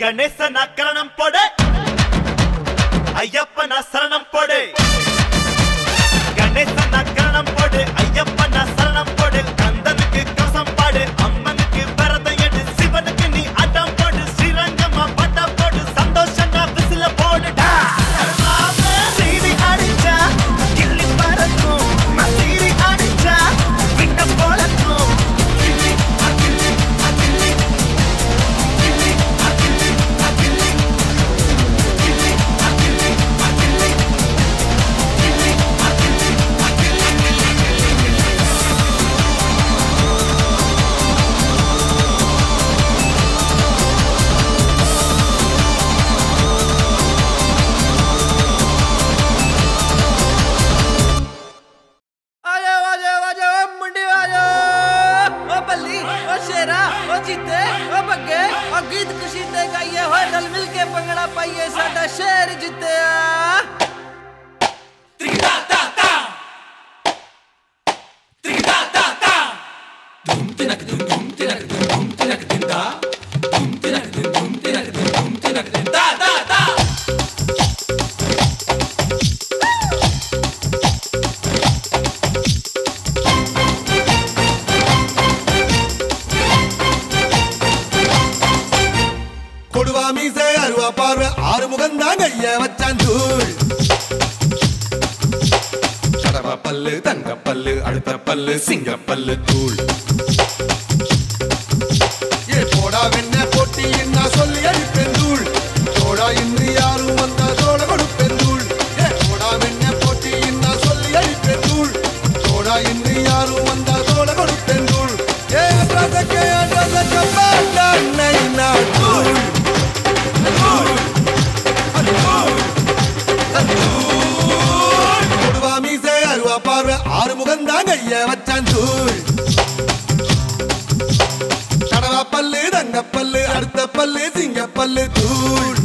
கணேசனா கரணம் போடு ஐயப்பனா சரணம் போடு கணேசனா கரணம் போடு ஐயப்பனா சரணம் போடு கந்தனுக்கு கவசம் பாடு அம்மனுக்கு விரதம் எடு சிவனுக்கு நீ அடம் போடு ஸ்ரீரங்கமா பட்டா போடு சந்தோஷமா விசில போடுடா சீரி அடிச்சா கிள்ளி பறக்கும் சீரி அடிச்சா விட்ட போலக்கும் गीत कशीते गाइए हो रल मिलके पंगड़ा पाइए साडा शहर जितया त्रिगदा ता ता त्रिगदा ता ता धूम तिनक दिंदा धूम तिनक दिंदा ता ता மீசை அருவா பார்வை ஆறு முகந்தான் கைய வச்சான் தூள் கடவா பல்லு தங்க பல்லு அடுத்த பல்லு சிங்க பல்லு தூள் ஏ போடா வெண்ண போட்டி என்ன சொல்லி அழிப்பேன் தூள் தோடா இன்று யாரும் வந்தா தோட கொடுப்பேன் தூள் ஏ போடா வெண்ண போட்டி என்ன சொல்லி அழிப்பேன் தூள் தோடா இன்று யாரும் வந்தா தோட கொடுப்பேன் தூள் ஏ அட்ரஸக்கே பாட்டா நைனா தூள் பார்வை ஆறு முகந்தான் கைய வச்சான் தூள் கடவா பல்லு தங்க பல்லு அடுத்த பல்லு சிங்க பல்லு தூள்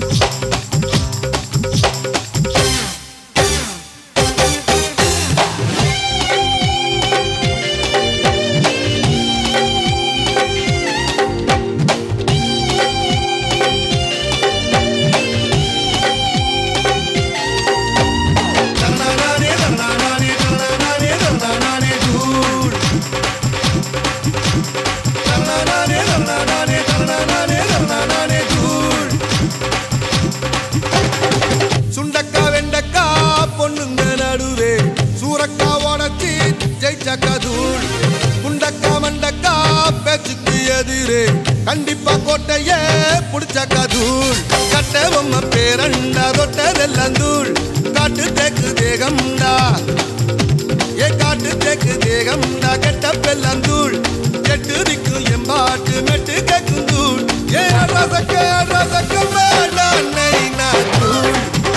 சுண்டக்கா வெண்டக்கா பொண்ணுங்க நடுவே சூரக்கா உடச்சி ஜெயிச்சக்கா தூள் குண்டக்கா மண்டக்கா பேச்சுக்கு எதிரே கண்டிப்பா கோட்டையே புடிச்சக்கா தூள் கட்ட பொம்மை பேரண்டா தொட்டதெல்லாம் தூள் காட்டு தேக்கு தேகம்டா ஏ காட்டு தேக்கு தேகம்டா கெட்ட பெல்லாம் தூள் கெட்டு நிற்கும் எம்பாட்டு மெட்டு கேக்கும் தூள் ஏ ரசக்க வேண்டாம் நைனா தூள்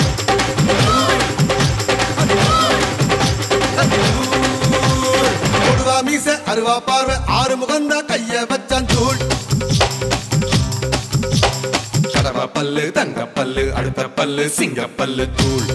கொடுவா மீசை அருவா பார்வை ஆறு முகந்தா கைய வச்சான் தூள் கடவா பல்லு தங்க பல்லு அடுத்த பல்லு சிங்க பல்லு தூள்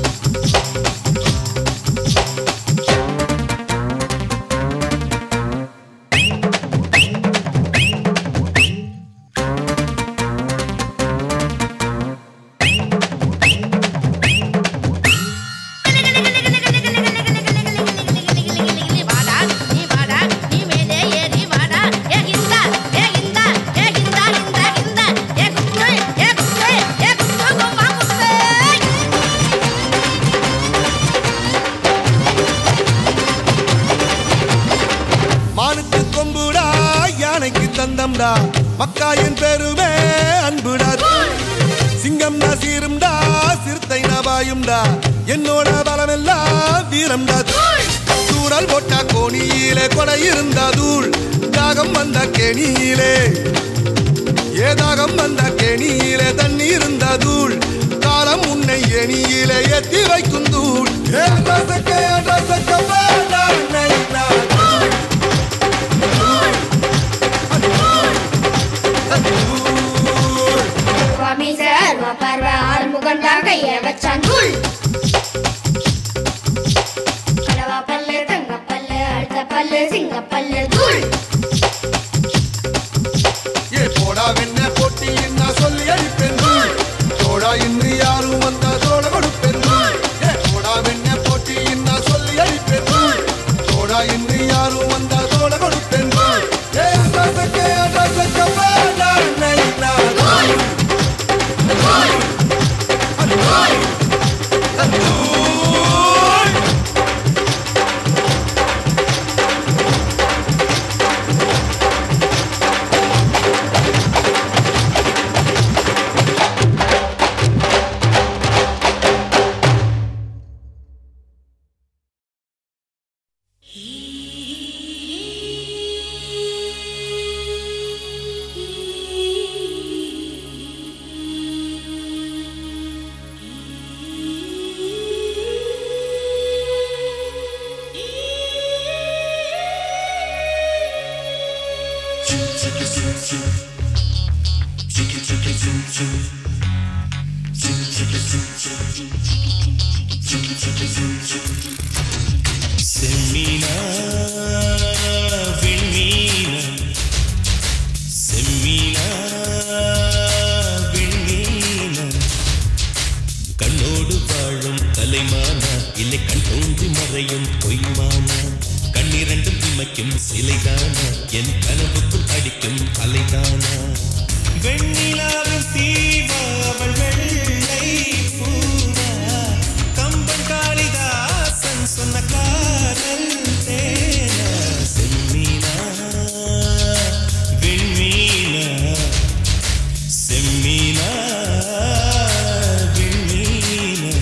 தந்தம்டா மக்காயின் பெருமே அன்புடா சிங்கம்டா சீரும்டா சிறுத்தை நபாயும்டா என்னோட பலமெல்லாம் வீரம்டா தூரல் போட்டா கோணியிலே கொடை இருந்தா தூள் தாகம் வந்த கேணியிலே ஏதாகம் வந்த கேணியிலே தண்ணி இருந்தா தூள் காலம் உன்னை எணியிலே ஏத்தி வைக்கும் தூள் பார்வை ஆறு முகந்தா கைய வச்சான் தூள் கடவா பல்லு தங்க பல்லு அடுத்த பல்லு சிங்க பல்லு தூள் ஏ போடா வெண்ண போட்டி என்ன சொல்லி அழிப்பேன் தூள் செம்மீனா விண்மீனா செம்மீனா விண்மீனா கண்ணோடு வாழும் கலைமானா இல்லை கண் தோன்றி மறையும் பொய்மானா கண்ணிரண்டும் இமைக்கும் சிலைதானா என் கனவுக்குள் அடிக்கும் அலைதானா வெண்ணிலாவின் தீவா அவள் வெள்ளை பூவா கம்பன் காளிதாசன் சொன்ன காதல் தேனா செம்மீனா விண்மீனா செம்மீனா விண்மீனா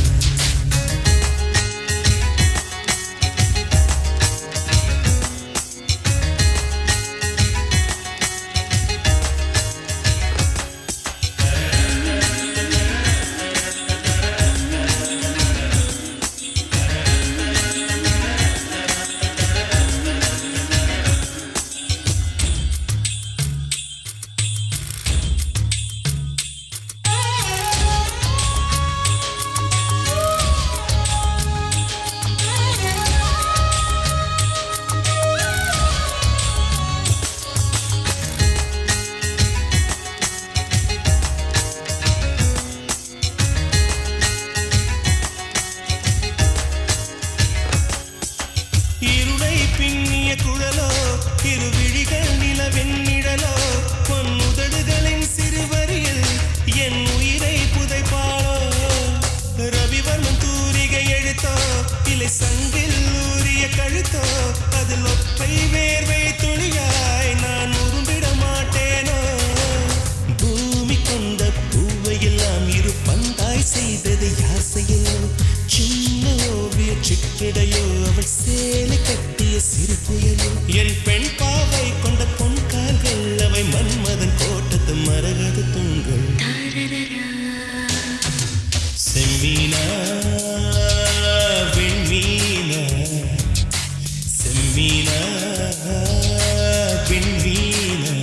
சங்கில் ஊறிய கழுத்தோ அதில் ஒற்றை வேர்வை துளியாய் நான் உரும்பிட மாட்டேனோ பூமி கொண்ட பூவை எல்லாம் இரு பந்தாய் செய்தது யார் செய்யலோ சின்ன ஓவிய சிக்கிடையோ அவள் சேலை கட்டிய சிறு புயலோ என் பெண் பாவை கொண்ட பொன் கால்கள் அவை மன்மதன் கோட்டத்து மரகத தூண்கள் செம்மீனா விண்மீனா செம்மீனா விண்மீனா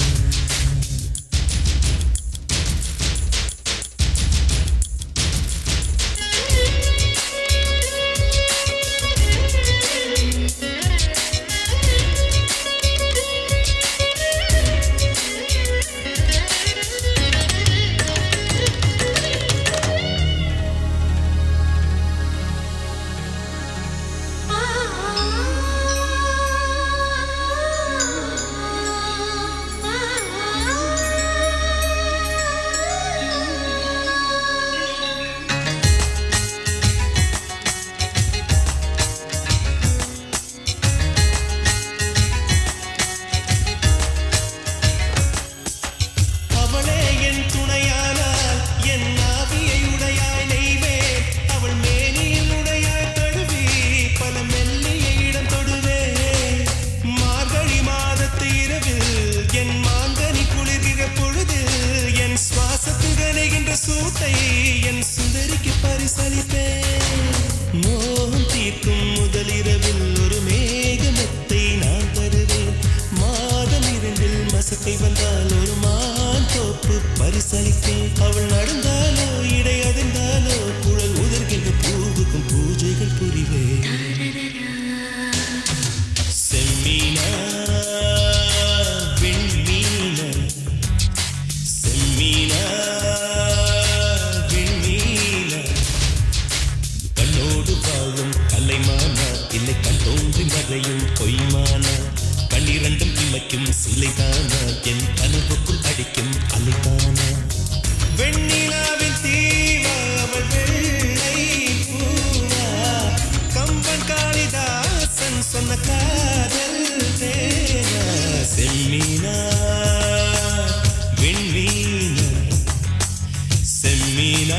சூட்டை என் சுந்தரிக்கு பரிசளிப்பேன் மோகம் தீர்க்கும் முதலிரவில் ஒரு மேகமெத்தை நான் தருவேன் மாதம் இரண்டில் மசக்கை வந்தால் ஒரு மான் தோப்பு பரிசளிப்பேன் அவள் நடந்தாலோ இடை அதிர்ந்தாலோ குழல் உதர்கின்ற பூவுக்கும் பூஜைகள் புரிவேன் செம்மீனா விண்மீனா செம்மீனா இல்லை கண் தோன்றி மறையும் பொய்மானா கண்ணிரண்டும் இமைக்கும் சிலைதானா என் கனவுக்குள் அடிக்கும் அலைதானா வெண்ணிலாவின் தீவா அவள் வெள்ளை பூவா கம்பன் காளிதாசன் சொன்ன காதல் தேனா செம்மீனா விண்மீனா செம்மீனா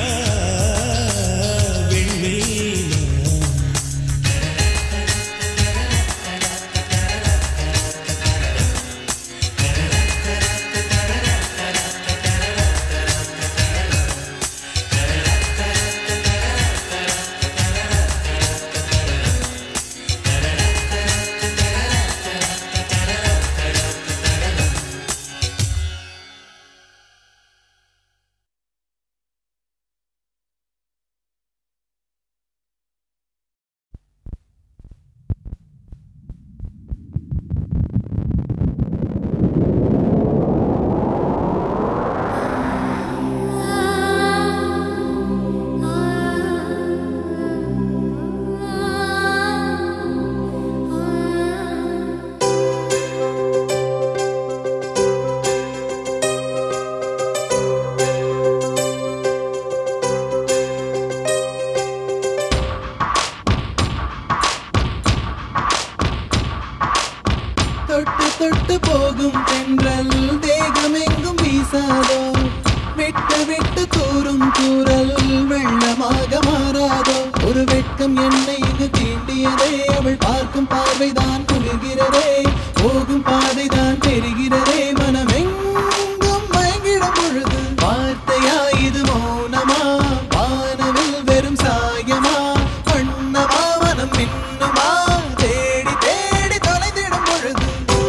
வீசாதோ விட்டு விட்டு தூரும் தூரல் வெள்ளமாக மாறாதோ ஒரு வெட்கம் என்னை இங்கு தீண்டியதே அவள் பார்க்கும் பார்வைதான் குளிர்கிறதே போகும் பாதைதான் தெரிகிறதே மனமெங்கும் மயங்கிடும் பொழுது வார்த்தையா இது மௌனமா வானவில் வெறும் சாயமா வண்ணமா மனம் மின்னுமா தேடி தேடி தொலைந்திடும் பொழுது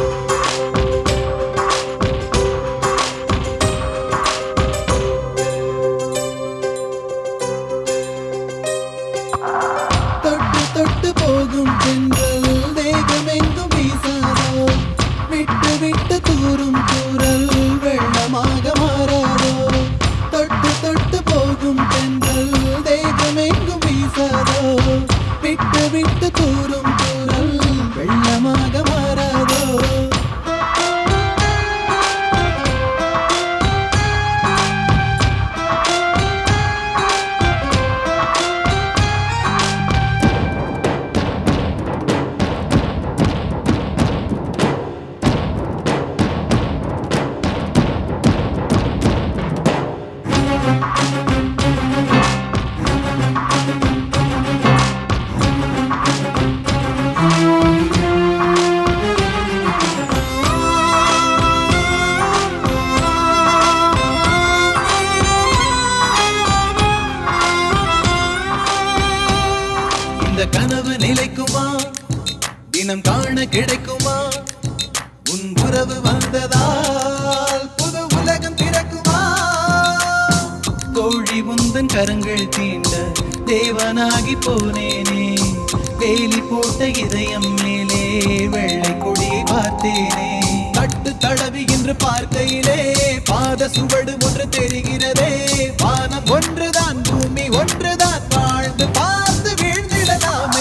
தொட்டு தொட்டு போகும் தென்றல் தேகமெங்கும் வீசாதோ விட்டு விட்டு தூரும் தூரல் வெள்ளமாக மாறாதோ தொட்டு தொட்டு போகும் தென்றல் தேகமெங்கும் வீசாதோ விட்டு விட்டு தூரும் தூரல் வெள்ளமாக மாறாதோ இந்த கனவு நிலைக்குமா தினம் காண கிடைக்குமா உன் உறவு வந்ததால் புது உலகம் திறக்குமா கோழி உந்தன் கரங்கள் தீண்ட தேவனாகி போனேனே வேலி போட்ட இதயம் மேலே வெள்ளை கொடியை பார்த்தேனே தட்டு தடவி என்று பார்க்கையிலே பாத சுவடு ஒன்று தெரிகிறதே வானம் ஒன்றுதான் பூமி ஒன்றுதான் வாழ்ந்து பார்த்து வீழ்ந்திடலாமே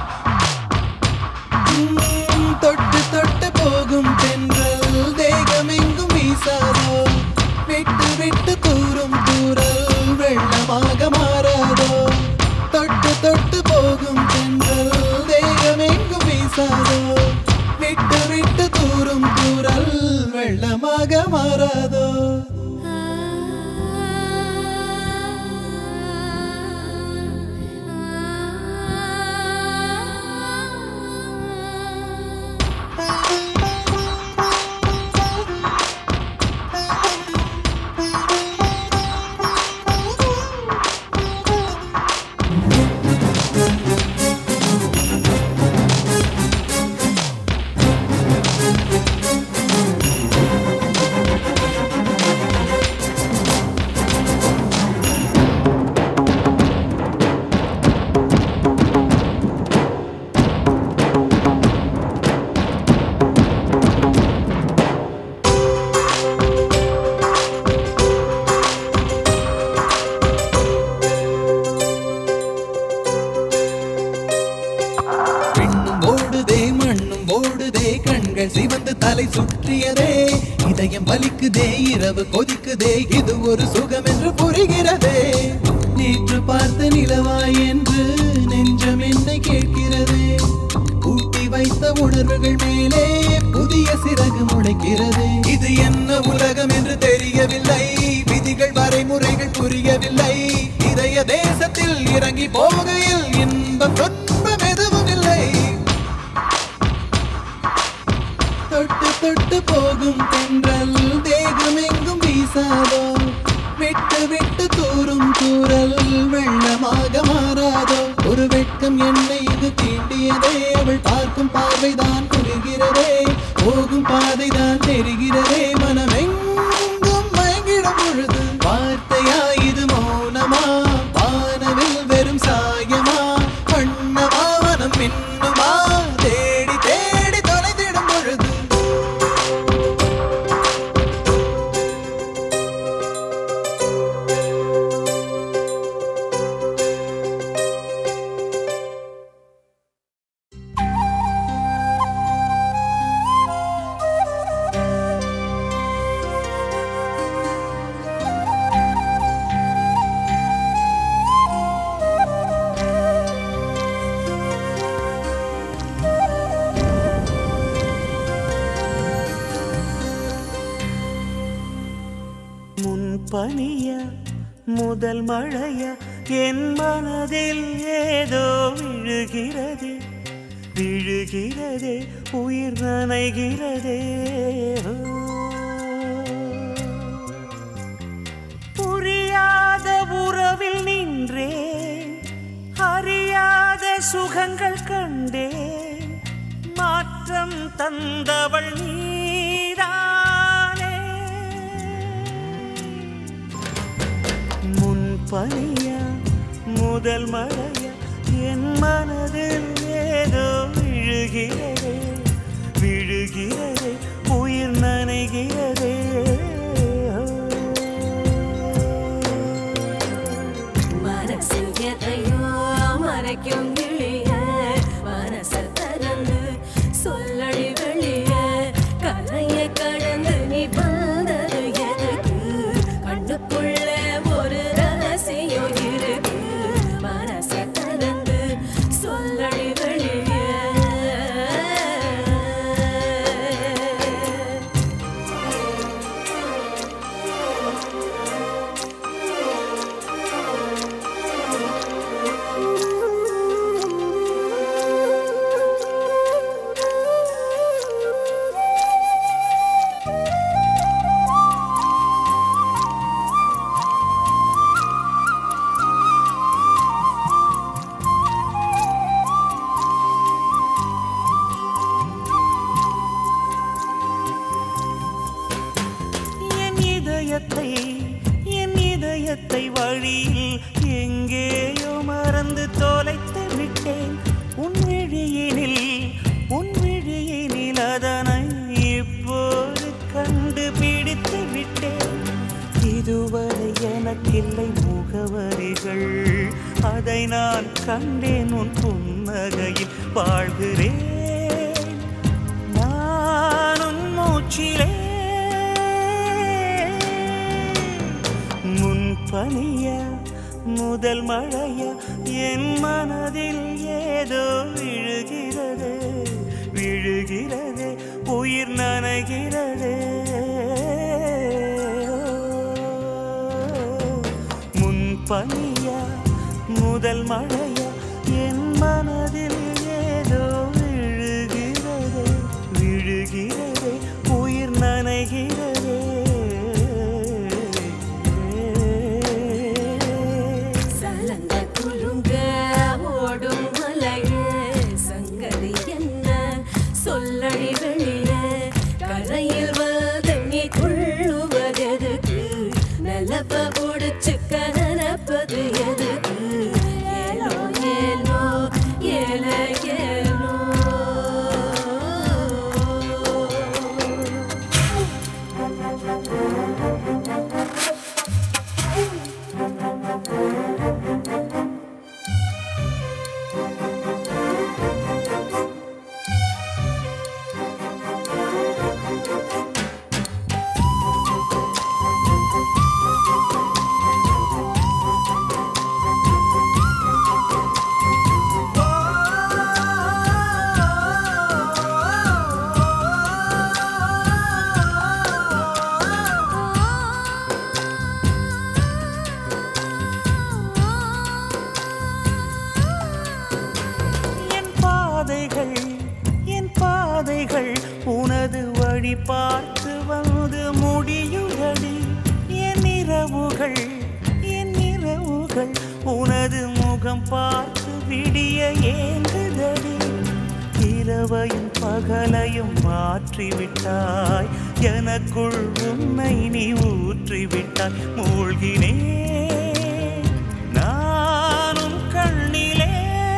தொட்டு தொட்டு போகும் தென்றல் தேகமெங்கும் வீசாதோ விட்டு விட்டு தூரும் தூரல் வெள்ளமாக மாறாதோ தொட்டு தொட்டு போகும் தென்றல் தேகமெங்கும் வீசாதோ விட்டு விட்டு தூரும் தூரல் வெள்ளமாக மாறாதோ சிவந்து தலை சுற்றியதே இதயம் வலிக்குதே இரவு கொதிக்குதே இது ஒரு சுகம் என்று புரிகிறதே நேற்று பார்த்த நிலவாய் என்று நெஞ்சம் என்னை கேட்கிறதே ஊட்டி வைத்த உணர்வுகள் மேலே புதிய சிறகு முளைக்கிறதே இது என்ன உலகம் என்று தெரியவில்லை விதிகள் வரைமுறைகள் புரியவில்லை இதய தேசத்தில் இறங்கி போகையில் இன்பம் துன்பம் எதுவும் இல்லை தொட்டு தொட்டு போகும் தென்றல் தேகமெங்கும் வீசாதோ விட்டு விட்டு தூரும் தூரல் வெள்ளமாக மாறாதோ ஒரு வெட்கம் என்னை இது தீண்டியதே அவள் பார்க்கும் பார்வைதான் குளிர்கிறதே போகும் பாதைதான் தெரிகிறதே மனமெங்கும் மயங்கிடும் பொழுது வார்த்தையா இது மௌனமா வானவில் வெறும் சாயமா வண்ணமா மனம் மின்னுமா தேடி தேடி தொலைந்திடும் பொழுது பனியா முதல் மழையா என் மனதில் ஏதோ விழுகிறதே விழுகிறதே உயிர் நனைகிறதே புரியாத உறவில் நின்றேன் அறியாத சுகங்கள் கண்டேன் மாற்றம் தந்தவள் நீதானே முன்பனியா முதல் மழையா என் மனதில் ஏதோ விழுகிறதே விழுகிறதே உயிர் நனைகிறதே மனசில் எதையோ மறைக்கும் கிளிய மனசை திறந்து சொல்லடி வெளிய கரையை கடந்து நீ வந்தது எதுக்கு கண்ணுக்குள்ள ஒரு ரகசியம் இருக்கு மனசை திறந்து சொல்லடி வெளிய என் இதயத்தை வழியில் எங்கேயோ மறந்து தொலைத்து விட்டேன் உன் விழியினில் அதனை இப்போது கண்டுபிடித்து விட்டேன் இதுவரை எனக்கில்லை முகவரிகள் அதை நான் கண்டேன் உன் புன்னகையில் வாழ்கிறேன் நானும் மூச்சிலே பனியா முதல் மழையா என் மனதில் ஏதோ விழுகிறதே விழுகிறதே உயிர் நனைகிறதே முன் பனியா முதல் மழையா என் மனதில் ஏதோ விழுகிறதே விழுகிறதே உயிர் நனைகிறதே சொல்லடி வெளிய கரையில் வந்து நீ துள்ளுவதெதுக்கு நிலப்ப முடிச்சுக்க நினைப்பது எதுக்கு ஏலோ ஏலோ ஏல ஏலோ என் பாதைகள் உனது வழி பார்த்து வந்து முடியுதடி என் இரவுகள் உனது முகம் பார்த்து விடிய ஏங்குதடி இரவையும் பகலையும் மாற்றிவிட்டாய் எனக்குள் உன்னை நீ ஊற்றிவிட்டாய் மூழ்கினேன் நானும் கண்ணிலே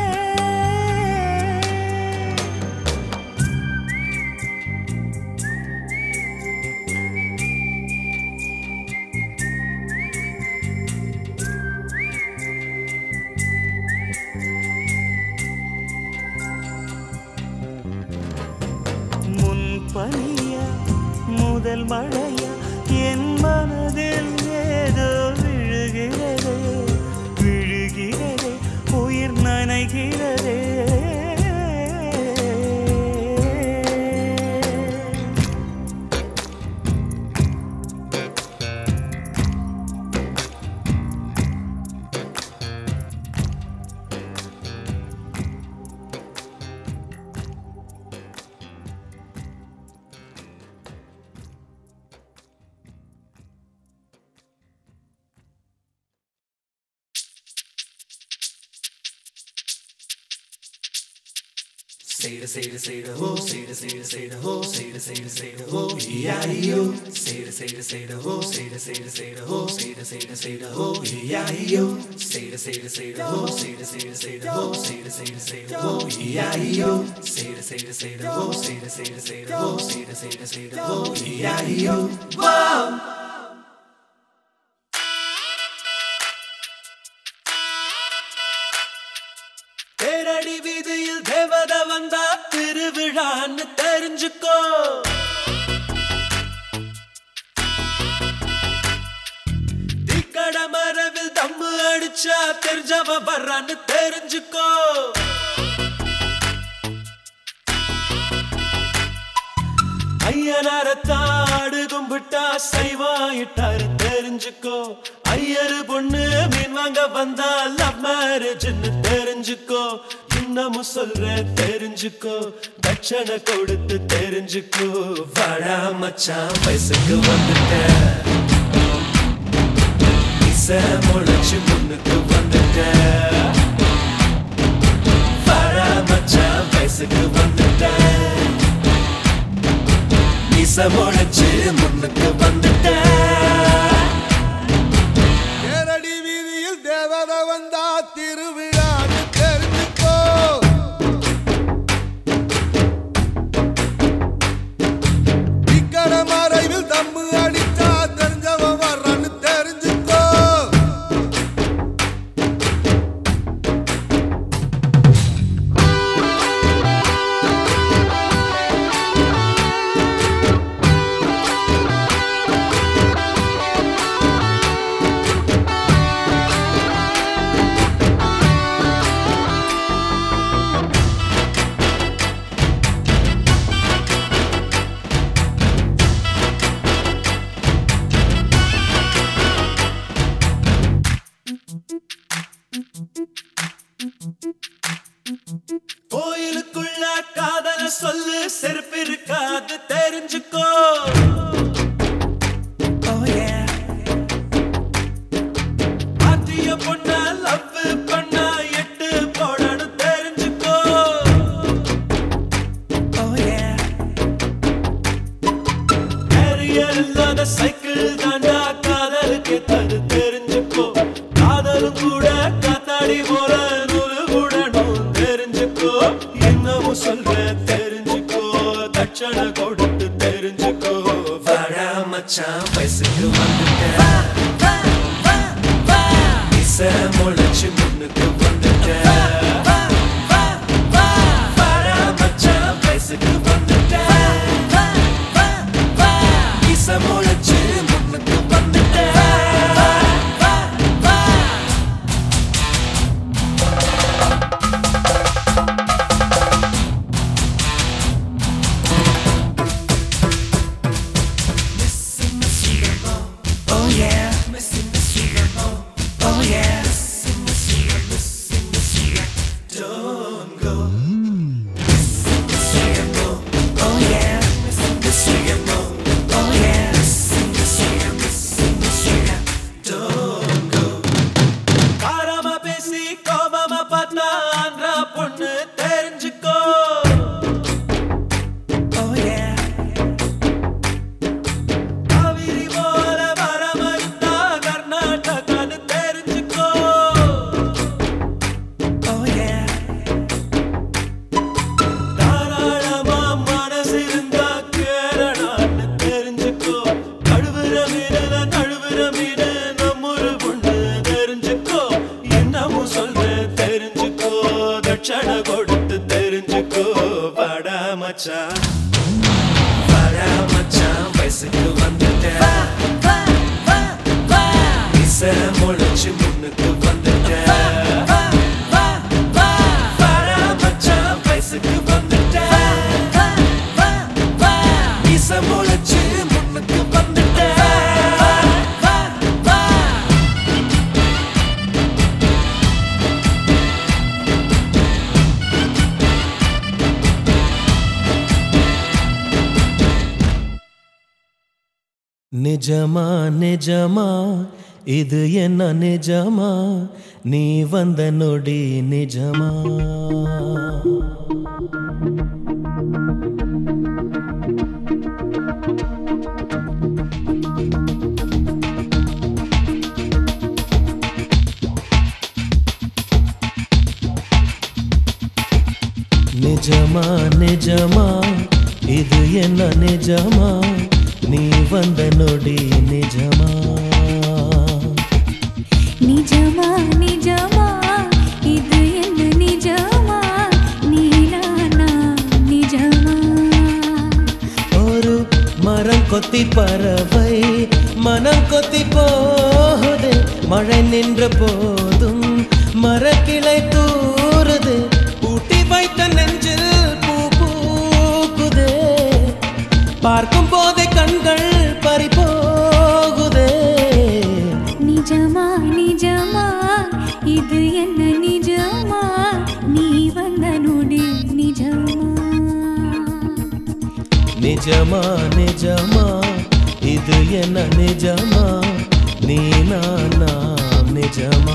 பனியா முதல் மழையா என் மனதில் ஏதோ விழுகிறதே விழுகிறதே உயிர் நனைகிறதே say the say the say the ho, say the say the say the ho, say the say the say the ho, E-I-E-O. Say the say the say the ho, say the say the say the ho, say the say the say the ho, E-I-E-O. Say the say the say the ho, say the say the say the ho, say the say the say the ho, E-I-E-O. Say the say the say the ho, say the say the say the ho, say the say the say the ho, E-I-E-O. Whoa. தேரடி வீதியில் தேவத வந்தா திருவிழான்னு தெரிஞ்சுக்கோ திக்கட மரவில் தம்மு அடிச்சா தெரிஞ்சவ வர்றான்னு தெரிஞ்சுக்கோ ஐயனாரத்தாடு கும்பிட்டா சைவாயிட்டாரு தெரிஞ்சுக்கோ ஐயரு பொண்ணு மீன் வாங்க வந்தா லவ் மேரேஜ்னு தெரிஞ்சுக்கோ இன்னமும் சொல்ற தெரிஞ்சுக்கோ தட்சணை கொடுத்து தெரிஞ்சுக்கோ வாடா மச்சான் வயசுக்கு வந்துட்ட இசை முளைச்சு முன்னுக்கு வந்துட்ட வாடா மச்சான் வயசுக்கு வந்துட்ட இசை முளைச்சு முன்னுக்கு வந்துட்ட தேரடி வீதியில் தேவத வந்தா திருவிழான்னு தெரிஞ்சுக்கோ இக்கட மறைவில் தம்மு அடிச்சா தெரிஞ்சவன் வர்றான்னு தெரிஞ்சுக்கோ கோயிலுக்குள்ள காதல சொல்லு செருப்பு இருக்காது தெரிஞ்சுக்கோ ஆத்திய பொண்ண லவ் பண்ண எட்டு போடணும் தெரிஞ்சுக்கோ கேரியர் இல்லாத சைக்கிள் தாண்டா காதலுக்கு தது தெரிஞ்சுக்கோ காதலும் கூட காத்தாடி போல நூலு கூடணும் தெரிஞ்சுக்கோ இன்னமும் சொல்ற தெரிஞ்சுக்கோ தட்சணை கொடுத்து தெரிஞ்சுக்கோ வாடா மச்சான் வயசுக்கு வந்துட்ட இசை முளைச்சு முன்னுக்கு வந்துட்ட வாடா மச்சான் வயசுக்கு வந்துட்ட இசை முளைச்சு முன்னுக்கு வந்துட்ட காரமா பேசி கோபமா பார்த்தா ஆந்திரா பொண்ணு தெரிஞ்சுக்கோ காவிரி போல வரமறுத்தா கர்நாடகான்னு தெரிஞ்சுக்கோ தாராளமா மனசு இருந்தா கேரளான்னு தெரிஞ்சுக்கோ கழுவுற மீனுல நழுவுற மீனு நம்மொரு பொண்ணு தெரிஞ்சுக்கோ என்னமும் சொல்ற தெரிஞ்சுக்கோ தட்சணை கொடுத்து தெரிஞ்சுக்கோ வாடா மச்சான் வயசுக்கு வந்துட்ட இசை முளைச்சு முன்னுக்கு வந்துட்ட வாடா மச்சான் வயசுக்கு வந்துட்ட இசை முளைச்சு முன்னுக்கு வந்துட்ட நிஜமா நிஜமா இது என்ன நிஜமா நீ வந்த நொடி நிஜமா நிஜமா நிஜமா இது என்ன நிஜமா நீ வந்த நொடி நிஜமா நிஜமா நிஜமா இது என்ன நிஜமா நீ நானா நிஜமா ஒரு மரம் கொத்தி பறவை மனம் கொத்தி போகுது மழை நின்ற போதும் மரக்கிளை தூறுது ஊட்டி வைத்த நெஞ்சில் பூ பூக்குதே பார்க்கும் போதே கண்கள் பறி போகுதே நிஜமா நிஜமா இது என்ன நிஜமா நீ வந்த நொடி நிஜமா நிஜமா நிஜமா இது என்ன நிஜமா நீ நானா நிஜமா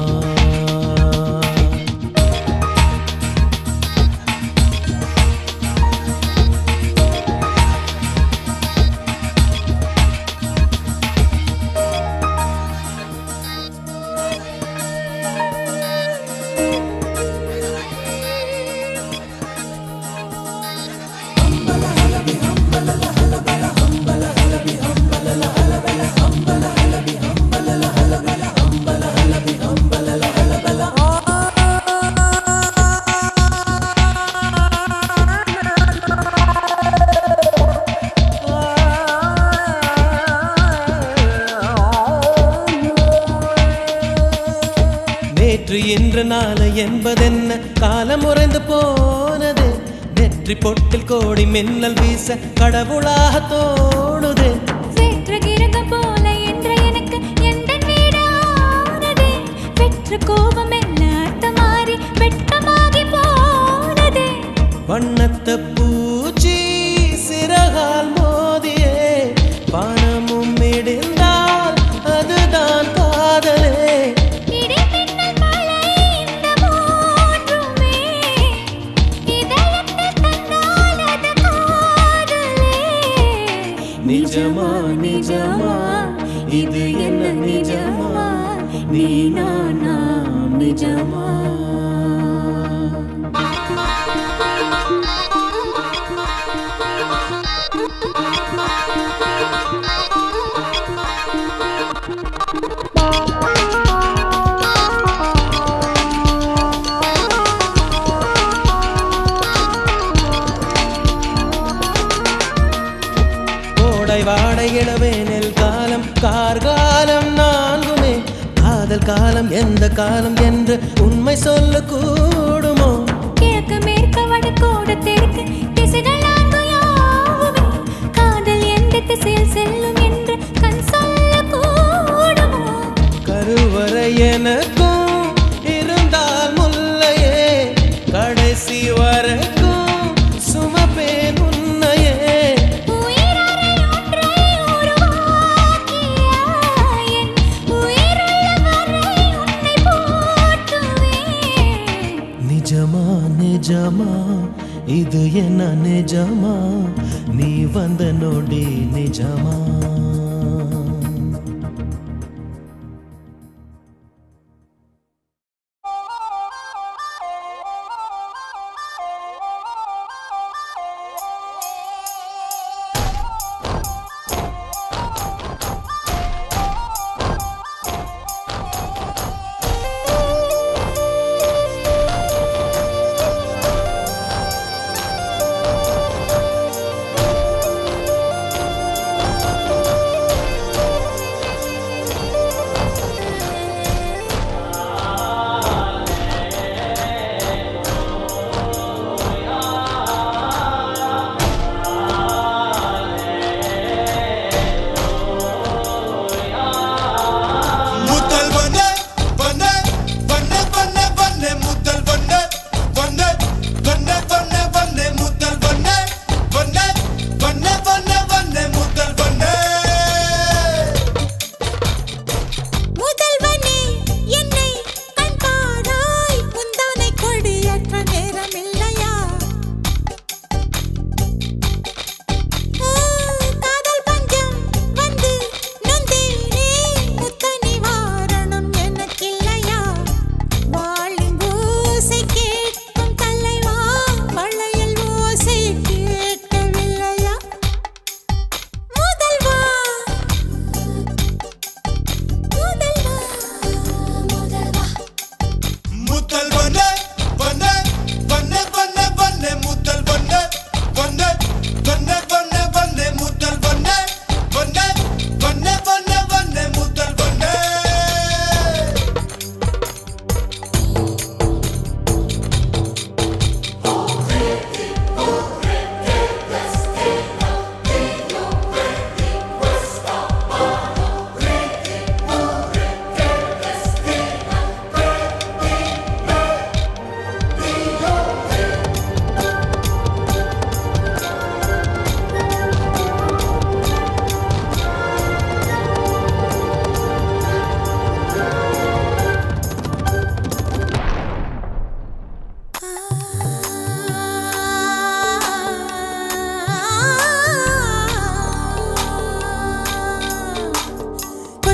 நேற்று இன்று நாளை என்பதென்ன காலம் உறைந்து போனது நெற்றி பொட்டில் கோடி மின்னல் வீச கடவுளாக தோணுது வெற்ற கிரகம் போல என்ற எனக்கு எந்த வீடானது பெற்ற கோபம் எல்லாம் அர்த்தமாறி வெட்கமாகி போனது வண்ணத்த பூச்சி சிறகால் மோதியே பணமும் மிடிந்தால் அதுதான் காதலே நிஜமா நிஜமா இது என்ன நிஜமா நீ நானா நிஜமா வாடை இளவேனில் காலம் கார்காலம் நான்குமே காதல் காலம் எந்த காலம் என்று உண்மை சொல்ல கூடுமோ கிழக்கு மேற்கு வடக்கோடு தெற்கு திசைகள் நான்கு யாவுமே காதல் எந்த திசையில் செல்லும் என்று கண் சொல்ல கூடுமோ கருவறை எனக்கும் இருந்தால் முல்லையே கடைசி வரைக்கும் சுமப்பேன் உன்னையே நிஜமா நிஜமா இது என்ன நிஜமா நீ வந்த நொடி நிஜமா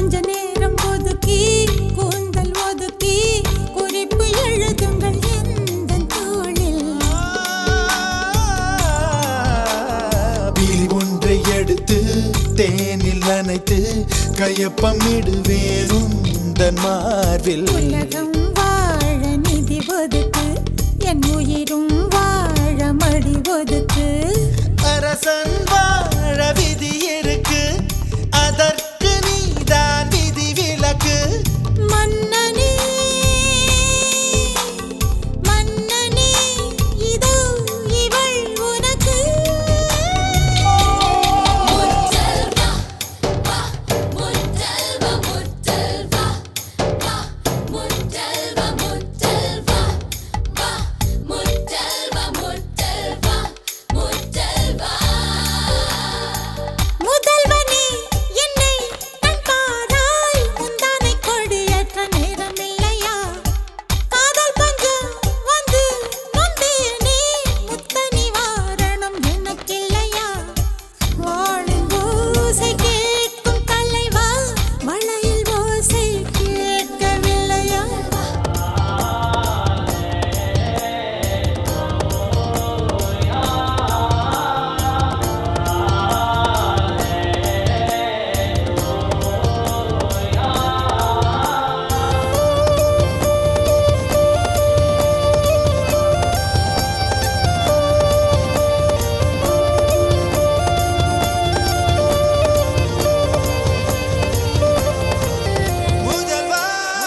கொஞ்ச நேரம் ஒதுக்கி கூந்தல் ஒதுக்கி குறிப்பு எழுதுங்கள் எந்த தோளில். விழி ஒன்றை எடுத்து தேனில் நனைத்து கையப்பமிடுவேன் உந்தன் மார்பில். உலகம் வாழ நிதி ஒதுக்கு என் உயிரும் வாழ மடி ஒதுக்கு. அரசன் வாழ விதி இருக்கு அதற்கு நீதான் விதி விலக்கு. மன்னனே மன்னனே இதோ இவள் உனக்கு. முற்றல்வா வா முற்றல்வா முற்றல்வா வா முற்றல்வா முற்றல்வா வா முற்றல்வா முற்றல்வா முற்றல்வா. முதல்வனே என்னை கண் பாராய் முந்தானை கொடியேற்ற நேரமில்லையா. காதல் பஞ்சம் வந்து நொந்தேனே முத்த நிவாரணம் எனக்கில்லையா. வாளின் ஓசை கேட்கும் தலைவா மழையில் ஓசை கேட்கவில்லையா. முதல்வா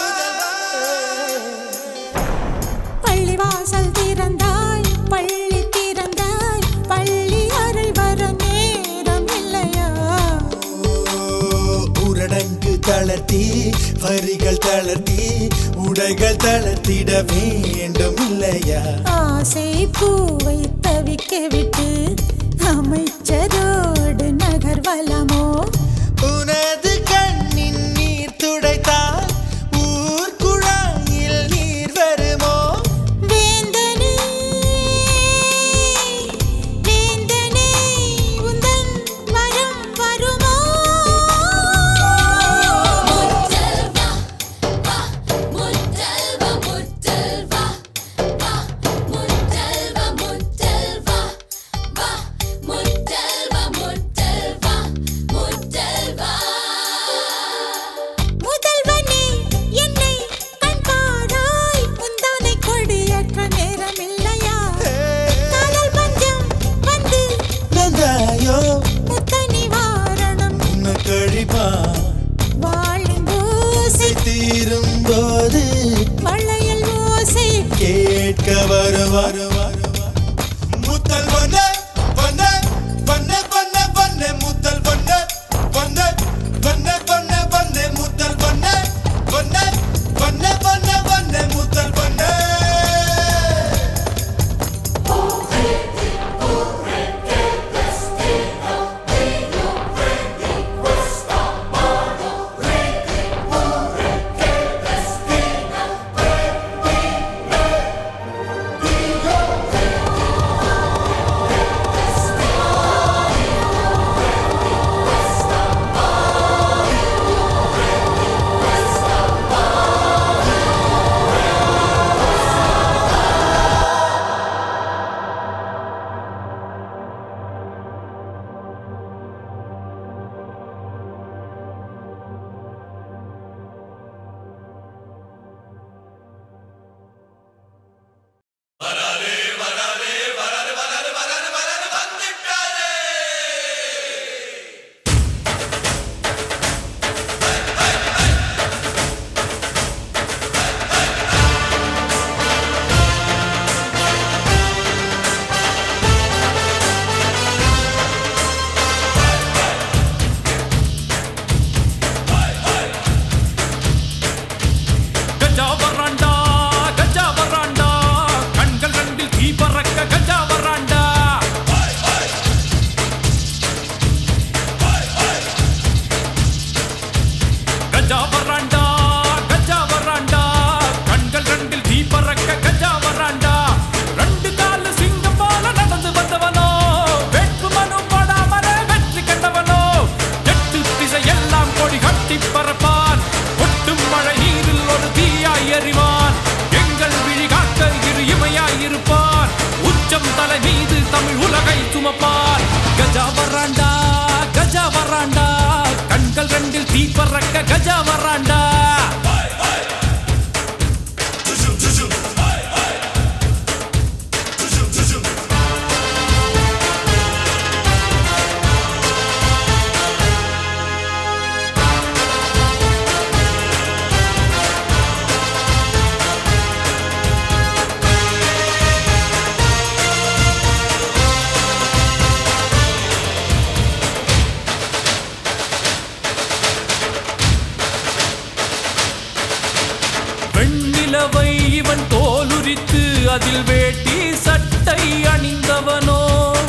பள்ளிவாசல் திறந்தாய் பள்ளி திறந்தாய் பள்ளி அறை வர நேரம் இல்லையா. உரடங்கு தளர்த்தி வரிகள் தளர்த்தி உடைகள் தளர்த்திட வேண்டும் இல்லையா. ஆசை பூவை தவிக்க விட்டு அமைச்சரோடு நகர்வலமோ. உனது கண்ணின் நீர் துடைத்தால் ஊர் குழாயில் நீர் வருமோ. வேந்தனே வேந்தனே உந்தன் வரம் வருமோ. முற்றல்வா வா முற்றல்வா முற்றல்வா வா முற்றல்வா முற்றல்வா வா முற்றல்வா முற்றல்வா முற்றல்வா. முதல்வனே என்னை கண் பாராய் முந்தானை கொடியேற்ற நேரமில்லையா. காதல் பஞ்சம் வந்து நந்தாயோ முத்த நிவாரணம் உன்னை கழிப்பா வாழின் ஓசை தீரும் போது மழையில் ஓசை கேட்க வருவா. முத்தல் வண்ண வண்ண வண்ண வண்ண வண்ண முத்தல் வண்ண வண்ண வண்ண வண்ண வண்ண முத்தல் வண்ண வண்ண வண்ண வண்ண வண்ண முத்தல் வண்ண. தோளில் சுமப்பார். கஜா வராண்டா கஜா வராண்டா, கண்கள் ரெண்டில் தீ பறக்க கஜா வராண்டா. வெண்ணிலவை இவன் தோலுரித்து அதில் வேட்டி சட்டை அணிந்தவனோ,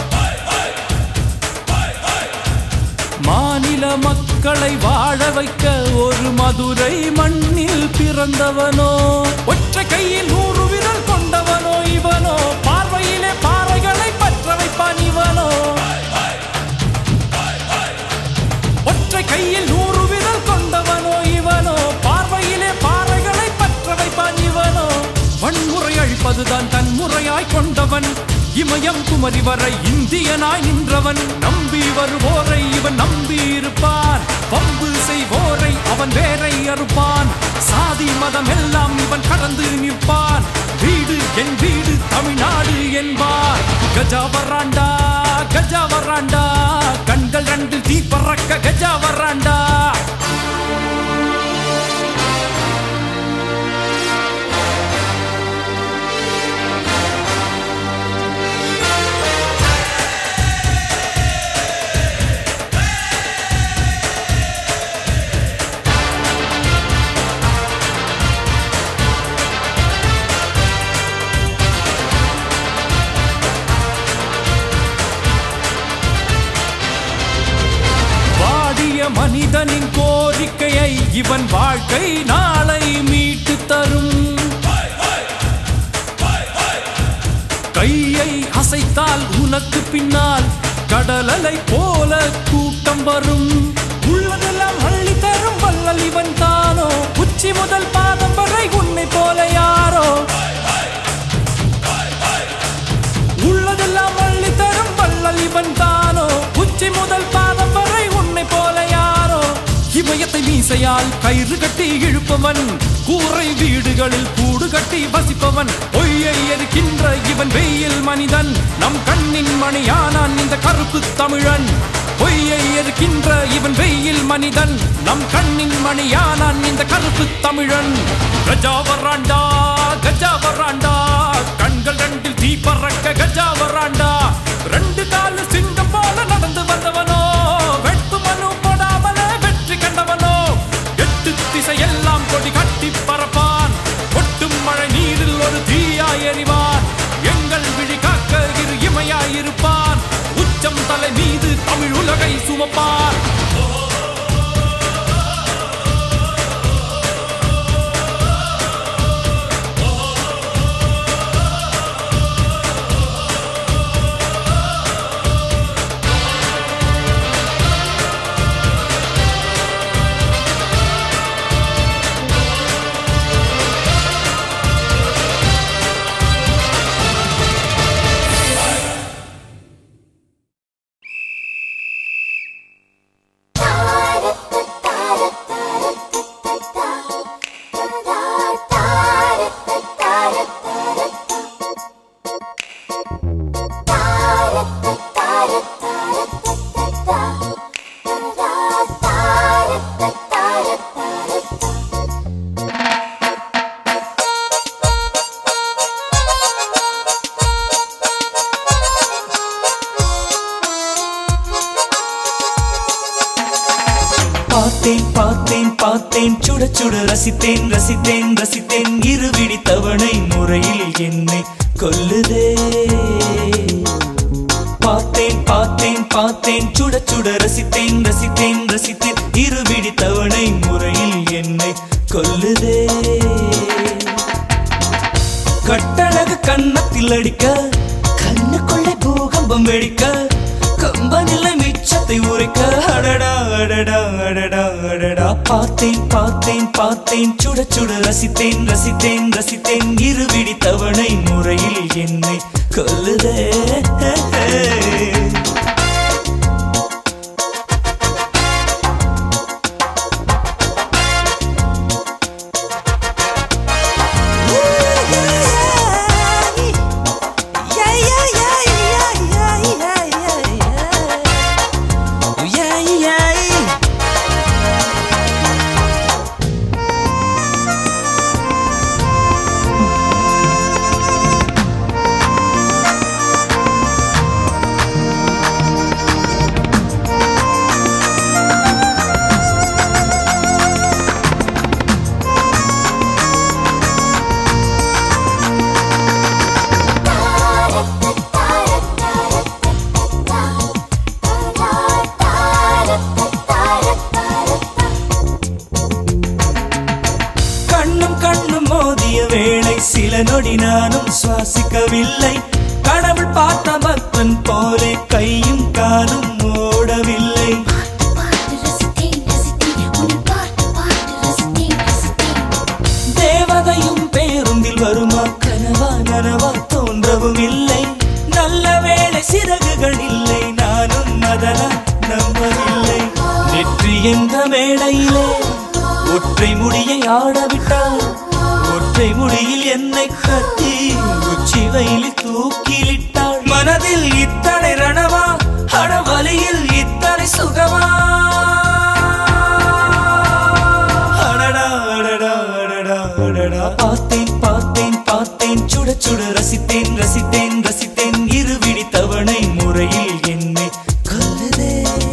மாநில மக்களை வாழ வைக்க ஒரு மதுரை மண்ணில் பிறந்தவனோ, ஒற்றை கையில் 100 விரல் கொண்டவனோ இவனோ, பார்வையிலே பாறைகளை பற்ற வைப்பான் இவனோ. ஒற்றை கையில் 100 விரல் கொண்டவனோ இவனோ, பார்வையிலே பாறைகளை பற்ற வைப்பான் இவனோ. வன்முறை அழிப்பதுதான் தன் முறையாய் கொண்டவன், இமயம் குமரி வரை இந்தியனாய் நின்றவன். நம்பி வருவோரை இவன் நம்பி இருப்பான், பம்பு செய்வோரை அவன் வேரை அறுப்பான். சாதி மதம் எல்லாம் இவன் கடந்து நிற்பான், வீடு என் வீடு தமிழ்நாடு என்பார். கஜா வராண்டா கஜா வராண்டா, கண்கள் ரெண்டு தீ பறக்க கஜா வராண்டா. மனிதனின் கோரிக்கையை இவன் வாழ்க்கை நாளை மீட்டு தரும். கையை அசைத்தால் உனக்கு பின்னால் கடலலை போல கூட்டம் வரும். உள்ளதெல்லாம் அள்ளி தரும் வள்ளல் இவன் தானோ, உச்சி முதல் பாதம் வரை உன்னை போல யாரோ. உள்ளதெல்லாம் அள்ளி தரும் வள்ளல் இவன் தானோ, உச்சி முதல் பாதம் வரை உன்னை போல யாரோ. இமயத்தை மீசையால் கயிறு கட்டி இழுப்பவன், கூரை வீடுகளில் கூடு கட்டி வசிப்பவன். பொய்யை எரிக்கின்ற இவன் வெயில் மனிதன், நம் கண்ணின் மணியானான் இந்த கருப்பு தமிழன். பொய்யை எரிக்கின்ற இவன் வெயில் மனிதன், நம் கண்ணின் மணியானான் இந்த கருப்பு தமிழன். கஜா வராண்டா கஜா வராண்டா, கண்கள் ரெண்டில் தீ பறக்க கஜா வராண்டா. 2 காலு சிங்கம் போல நடந்து வந்தவனோ, வெட்டு மனு போடாமலே வெற்றி கண்டவனோ. 8 திசையெல்லாம் கொடி கட்டி பறப்பான், ஒட்டும் மழை நீரில் ஒரு தீயாய் எறிவான். எங்கள் விழி காக்க இரு இமையாயிருப்பான், உச்சம் தலை மீது தமிழ் உலகை சுமப்பான். பார்த்தேன் சுட சுட ரசித்தேன் ரசித்தேன் ரசித்தேன், இருவிடி தவணை முறையில் என்னை கொல்லுதே. பார்த்தேன் சுட சுட ரசித்தேன் ரசித்தேன் ரசித்தேன், இருவிடி தவணை முறையில் என்னை கொல்லுதே. கட்டழகு கன்னத்தில் அடிக்க, கண்ணுக்குள்ளே பூகம்பம் வெடிக்க, கம்பனில்லை மிச்சத்தை உரைக்க. அடடா அடடா அடடா அடடா, பார்த்தேன் சுட சுட ரசித்தேன் ரசித்தேன் ரசித்தேன், இருவிடி தவணை முறையில் என்னை கொல்லுதே. சில நொடி நானும் சுவாசிக்கவில்லை. கடவுள் பார்த்த பக்தன் போலே கையும் காலும் ஓடவில்லை. தேவதையும் பேருந்தில் வருமா கனவா நனவா தோன்றவும் இல்லை. நல்ல வேளை சிறகுகள் இல்லை, நானும் அதனால் நம்பவில்லை. நெற்றி என்ற மேடையிலே ஒற்றை முடியை ஆடவிட்டால் ஒற்றை முடியில் என்னை கட்டி உச்சி வயலில் தூக்கிலிட்டாள். மனதில் இத்தனை ரணமா, அடவலியில் இத்தனை சுகமா. அடடா அடடா அடடா அடடா. பார்த்தேன் பார்த்தேன் பார்த்தேன், சுட சுட ரசித்தேன் ரசித்தேன் ரசித்தேன். இருவிழி தவணை முறையில் என்னை கொல்லுதே.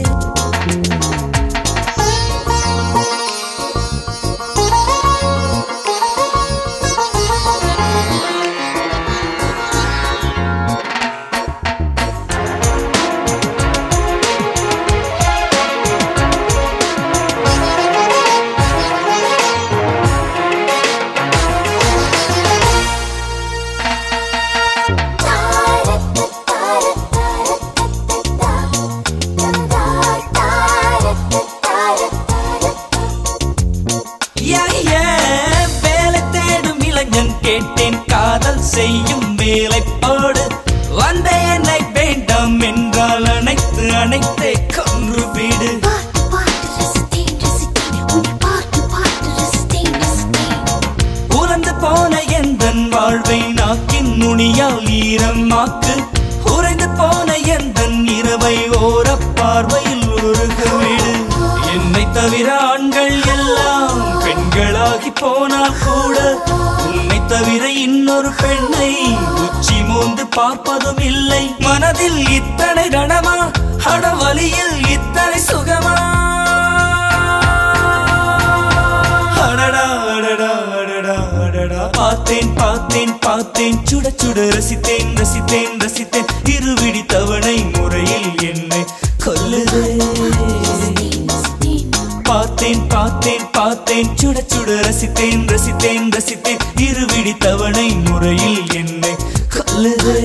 கேட்டேன் காதல் செய்யும் வேலைப்பாடு. வந்த என்னை வேண்டாம் என்றால் அனைத்து அனைத்தே கொன்று வீடு. உலர்ந்து போன எந்தன் வாழ்வை நாக்கின் நுனியால் ஈரமாக்கு. உறைந்து போன எந்தன் இரவை ஓர பார்வையில் உருக வீடு. என்னை தவிர ஆண்கள் எல்லாம் பெண்களாகி போனால் கூட உன்னை தவிர இன்னொரு பெண்ணை உச்சி மோந்து பார்ப்பதும் இல்லை. மனதில் இத்தனை ரணமா, அடவலியில் இத்தனை சுகமா. அடடா அடடா அடடா அடடா. பார்த்தேன் பார்த்தேன் பார்த்தேன், சுட சுட ரசித்தேன் ரசித்தேன் ரசித்தேன். இருவிழி தவணை முறையில் என்னை கொல்லுதே. பார்த்தேன் பார்த்தேன் பார்த்தேன், சுட சுட ரசித்தேன் ரசித்தேன் ரசித்தேன். இருவிழி தவணை முறையில் என்னை கொல்லுதே.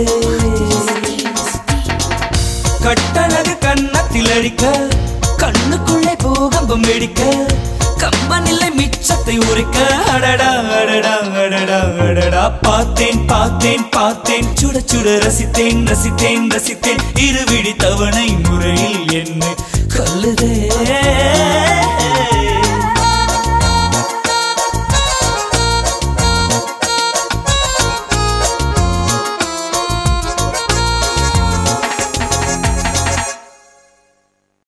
கட்டழகு கன்னத்தில் அடிக்க, கண்ணுக்குள்ளே பூகம்பம் வெடிக்க, கம்பனில்லை மிச்சத்தை உரைக்க. அடடா அடடா அடடா அடடா. பார்த்தேன் பார்த்தேன் பார்த்தேன், சுட சுட ரசித்தேன் ரசித்தேன் ரசித்தேன். இருவிழி தவணை முறையில் என்னை கொல்லுதே.